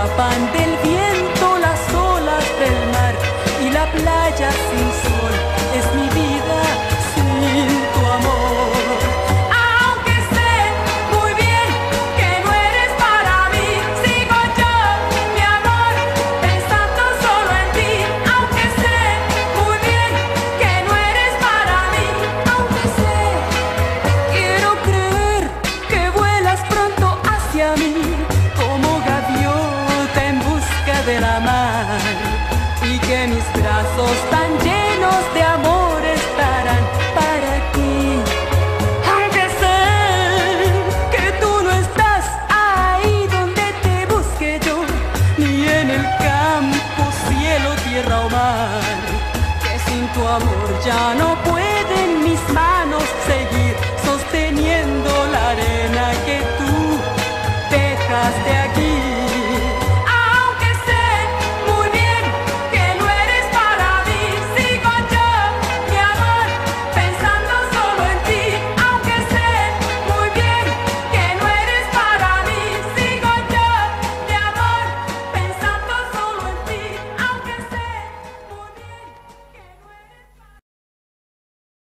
escapan del viento las olas del mar, y la playa sin sol es mi vida sin tu amor. Aunque sé muy bien que no eres para mí, sigo yo, mi amor, pensando solo en ti. Aunque sé muy bien que no eres para mí, aunque sé, quiero creer que vuelas pronto hacia mí, como gaviota en busca de la mar, y que mis brazos tan llenos de amor estarán para ti. Aunque sé que tú no estás ahí donde te busque yo, ni en el campo, cielo, tierra o mar, que sin tu amor ya no pueden mis manos seguir sosteniendo la arena que tú dejaste aquí.